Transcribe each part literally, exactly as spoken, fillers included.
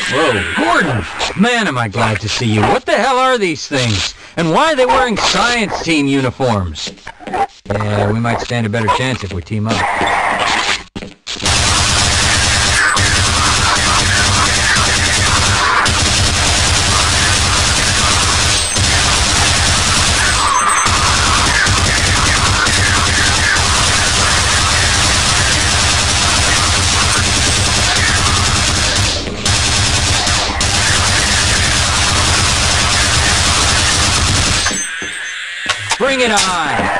Whoa, Gordon! Man, am I glad to see you. What the hell are these things? And why are they wearing science team uniforms? Yeah, we might stand a better chance if we team up. Bring it on!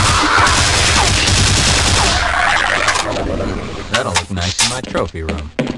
That'll look nice in my trophy room.